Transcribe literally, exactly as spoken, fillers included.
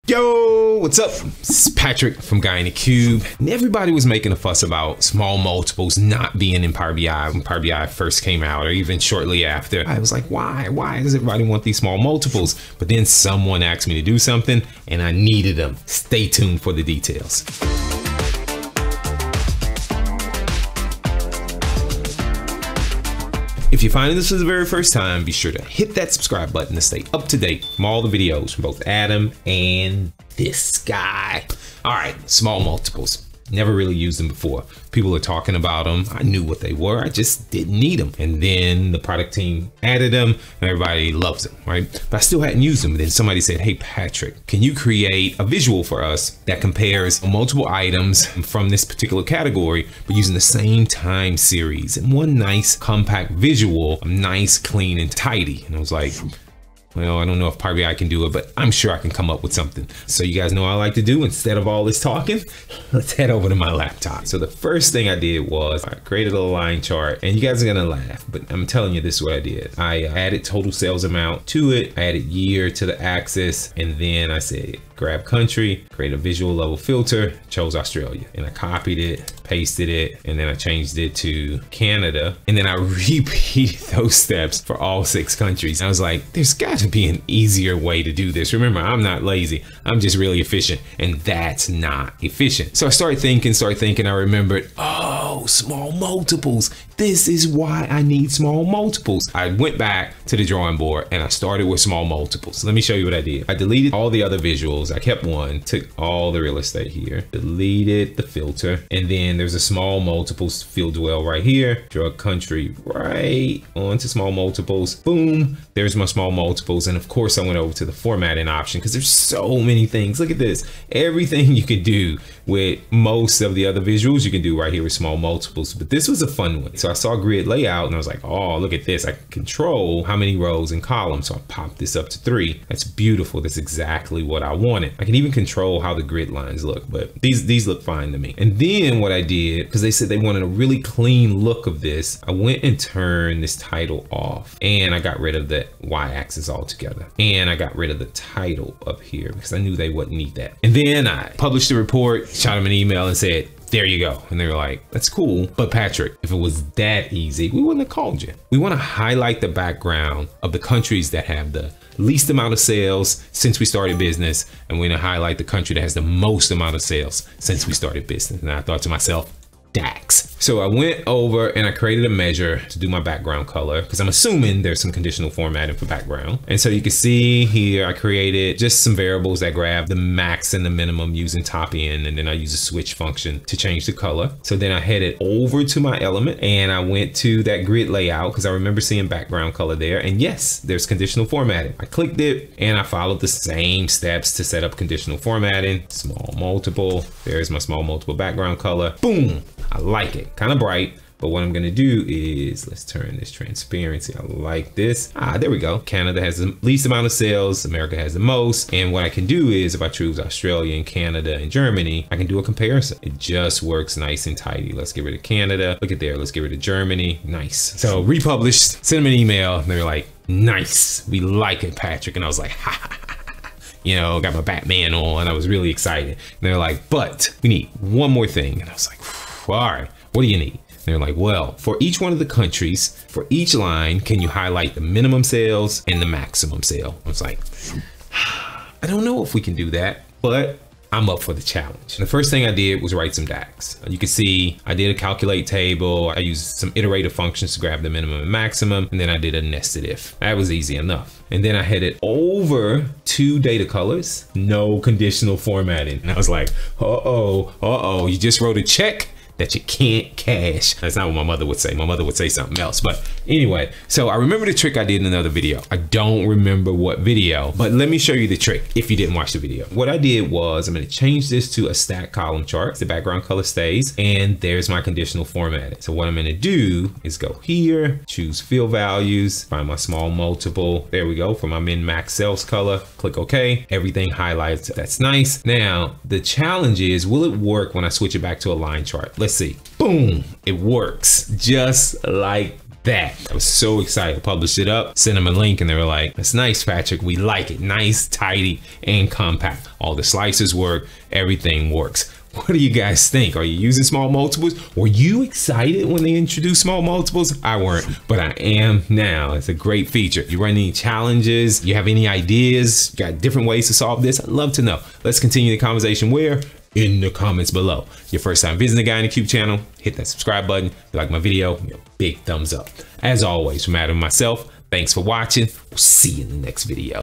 Yo, what's up? This is Patrick from Guy in the Cube. And everybody was making a fuss about small multiples not being in Power B I when Power B I first came out, or even shortly after. I was like, why? Why does everybody want these small multiples? But then someone asked me to do something and I needed them. Stay tuned for the details. If you're finding this for the very first time, be sure to hit that subscribe button to stay up to date from all the videos from both Adam and this guy. All right, small multiples. Never really used them before. People are talking about them. I knew what they were. I just didn't need them. And then the product team added them and everybody loves them, right? But I still hadn't used them. And then somebody said, hey, Patrick, can you create a visual for us that compares multiple items from this particular category, but using the same time series in one nice compact visual, nice, clean, and tidy? And I was like, well, I don't know if Power B I can do it, but I'm sure I can come up with something. So you guys know what I like to do. Instead of all this talking, let's head over to my laptop. So the first thing I did was I created a line chart, and you guys are gonna laugh, but I'm telling you, this is what I did. I added total sales amount to it. I added year to the axis, and then I said, grab country, create a visual level filter, chose Australia, and I copied it, pasted it, and then I changed it to Canada, and then I repeated those steps for all six countries. I was like, there's got to be an easier way to do this. Remember, I'm not lazy, I'm just really efficient, and that's not efficient. So I started thinking, started thinking, I remembered, oh, small multiples. This is why I need small multiples. I went back to the drawing board and I started with small multiples. Let me show you what I did. I deleted all the other visuals. I kept one, took all the real estate here, deleted the filter, and then there's a small multiples field dwell right here. Drug country right onto small multiples. Boom, there's my small multiples. And of course I went over to the formatting option because there's so many things. Look at this. Everything you could do with most of the other visuals you can do right here with small multiples. But this was a fun one. So I saw grid layout and I was like, oh, look at this. I can control how many rows and columns. So I popped this up to three. That's beautiful. That's exactly what I wanted. I can even control how the grid lines look, but these, these look fine to me. And then what I did, because they said they wanted a really clean look of this, I went and turned this title off and I got rid of the y-axis altogether. And I got rid of the title up here because I knew they wouldn't need that. And then I published the report, shot them an email and said, there you go. And they were like, that's cool, but Patrick, if it was that easy, we wouldn't have called you. We want to highlight the background of the countries that have the least amount of sales since we started business, and we're gonna highlight the country that has the most amount of sales since we started business. And I thought to myself, DAX. So I went over and I created a measure to do my background color because I'm assuming there's some conditional formatting for background. And so you can see here, I created just some variables that grab the max and the minimum using top end. And then I use a switch function to change the color. So then I headed over to my element and I went to that grid layout because I remember seeing background color there. And yes, there's conditional formatting. I clicked it and I followed the same steps to set up conditional formatting. Small multiple, there's my small multiple background color. Boom. I like it, kind of bright, but what I'm gonna do is, let's turn this transparency. I like this. Ah, there we go. Canada has the least amount of sales, America has the most. And what I can do is if I choose Australia and Canada and Germany, I can do a comparison. It just works nice and tidy. Let's get rid of Canada. Look at there, let's get rid of Germany. Nice. So republished, sent them an email. They were like, nice, we like it, Patrick. And I was like, ha ha ha. You know, got my Batman on. I was really excited. And they're like, but we need one more thing. And I was like, all right, what do you need? And they're like, well, for each one of the countries, for each line, can you highlight the minimum sales and the maximum sale? I was like, I don't know if we can do that, but I'm up for the challenge. And the first thing I did was write some DAX. You can see I did a calculate table. I used some iterative functions to grab the minimum and maximum. And then I did a nested if. That was easy enough. And then I headed over to data colors, no conditional formatting. And I was like, uh-oh, uh-oh, you just wrote a check that you can't cash. That's not what my mother would say. My mother would say something else. But anyway, so I remember the trick I did in another video. I don't remember what video, but let me show you the trick if you didn't watch the video. What I did was I'm gonna change this to a stack column chart. The background color stays, and there's my conditional formatting. So what I'm gonna do is go here, choose field values, find my small multiple. There we go, for my min max sales color, click OK. Everything highlights, that's nice. Now, the challenge is, will it work when I switch it back to a line chart? Let's see. Boom, it works just like that. I was so excited to publish it up, send them a link, and they were like, that's nice, Patrick. We like it. Nice, tidy, and compact. All the slices work. Everything works. What do you guys think? Are you using small multiples? Were you excited when they introduced small multiples? I weren't, but I am now. It's a great feature. You run any challenges? You have any ideas? You got different ways to solve this? I'd love to know. Let's continue the conversation where? In the comments below. Your first time visiting the Guy in the Cube channel, hit that subscribe button. If you like my video, give me a big thumbs up. As always, from Adam and myself, thanks for watching. We'll see you in the next video.